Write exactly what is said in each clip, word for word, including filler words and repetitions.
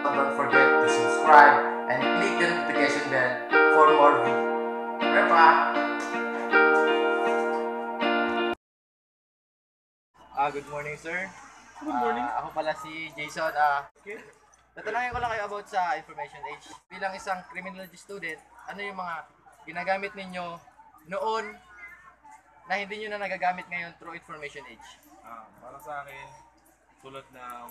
don't forget to subscribe and click the notification bell for more videos. Repa! Ah, good morning, sir. Good morning. Ah, ako pala si Jason. Ah, okay. Tatanungin ko lang kayo about sa Information Age. Bilang isang criminology student, ano yung mga ginagamit ninyo noon na hindi nyo na nagagamit ngayon through Information Age? Ah, para sa akin, tulad ng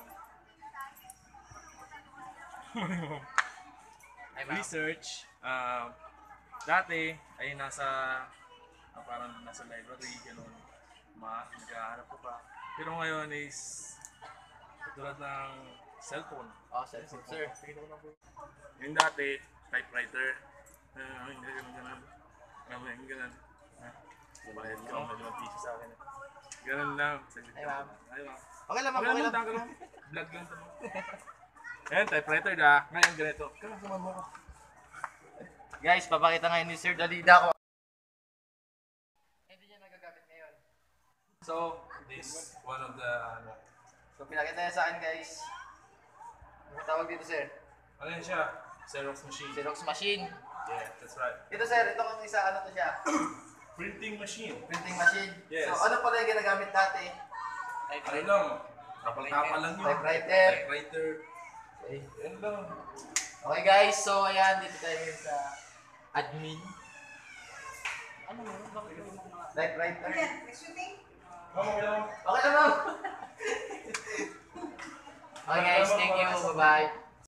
Ay, ma'am. research, ah, dati ay nasa ah, parang nasa library, gano'n, ma naghahanap ko pa. Pero ngayon is tulad ng cellphone. Oh, cellphone, sir. Yung dati, typewriter. Ah, hindi ganun ganun. Ganun ganun. Ah, bayad ka ng dalawang piso sa akin. Ganun lang. Saglit Ay, lang. ma'am. Ay, ma'am. Okay lang, ma'am. Okay Okay lang, lang. tanggal lang. Vlog lang to. Ayan, typewriter na. Ngayon ganito. Kaya naman mo ko. Guys, papakita ngayon ni Sir Dalida ko. Hindi niya nagagamit ngayon. So, This one of the ano. so pinakita niya sa akin, guys. Ano tawag dito, sir? Ano yan siya? Xerox machine. Xerox machine. Yeah, that's right. Ito, sir. Ito kung isa, ano to siya? Printing machine. Printing machine. Yes. So, ano pala yung ginagamit dati? Ano lang? Tapal-tapal lang yun. Typewriter. Typewriter. Okay. Yan lang. Okay, guys. So, ayan. Dito tayo ngayon sa admin. Ano mo? Bakit yung mga typewriter? Okay lang. Okay na, ma'am. Okay, guys. Thank you. Bye-bye.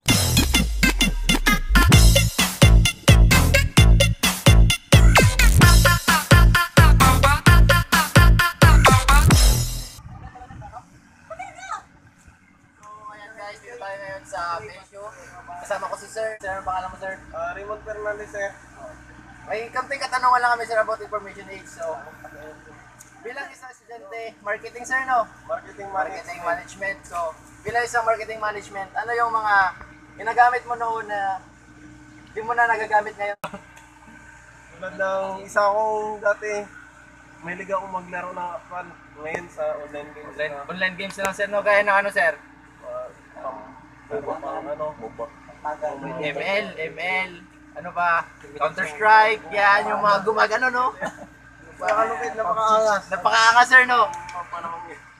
Dito tayo ngayon sa Besyo. Kasama ko si Sir. Sir, ano pangalan mo, Sir? Uh, Raymond Fernandez, sir. May kamting katanungan lang kami, Sir, about Information Age. So, bilang isang estudyante, marketing, Sir, no? Marketing Marketing management. management. So, bilang isang marketing management, ano yung mga ginagamit mo noon na hindi mo na nagagamit ngayon? Tulad ng isa akong dati, may liga akong maglaro na fan ngayon sa online games. Online, Na, online games na lang, Sir, no? Gaya ng ano, Sir? uh, pang, pang, pang, ano, MOBA. M L, M L, ano ba? Counter-Strike, yan, yung mga gumagano, no? Napakalupit, napakaangas. Napakaangas, Sir, no? Panahon yun.